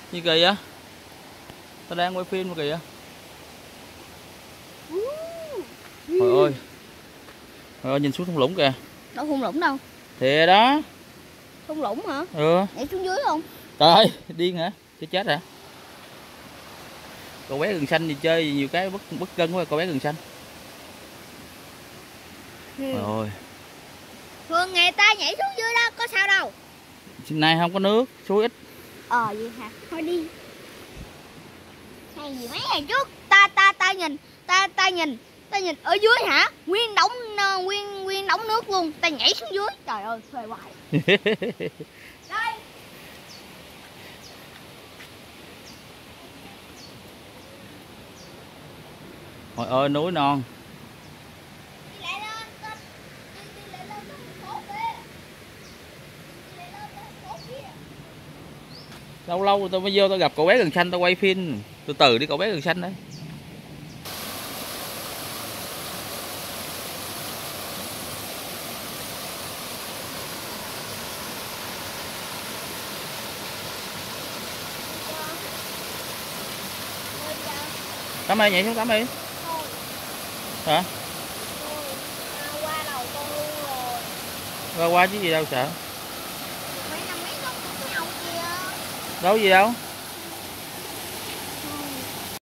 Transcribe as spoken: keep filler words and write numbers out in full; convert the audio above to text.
Gì kỳ vậy? Tao đang quay phim mà kìa. Trời ơi. Trời ơi, nhìn xuống thung lũng kìa. Đâu thung lũng đâu. Thì đó. Thung lũng hả? Ừ. Nhảy xuống dưới không? Trời ơi, điên hả? Chứ chết hả? Cậu bé rừng xanh thì chơi nhiều cái bất bất cân quá cậu bé rừng xanh. Ừ. Trời ơi. Thường ngày ta nhảy xuống dưới đó có sao đâu. Nay không có nước, suối ít. Ờ vậy hả? Thôi đi. Hay gì mấy ngày trước ta ta ta nhìn ta ta nhìn ta nhìn ở dưới hả? Nguyên đống nguyên nguyên đống nước luôn. Ta nhảy xuống dưới. Trời ơi, phê hoài. Đây. Trời ơi, núi non. Đi lại lên, con. Đi, đi lại lên cái phố kia. Đi lại lên cái phố kia. Lâu lâu tao mới vô tao gặp cậu bé rừng xanh tao quay phim. Từ từ đi cậu bé rừng xanh đấy. Tắm đi, nhảy xuống tắm đi. Hả? Qua đầu con luôn rồi. Qua qua chứ gì đâu sợ. Mấy năm mấy con nhau kia. Đâu gì đâu.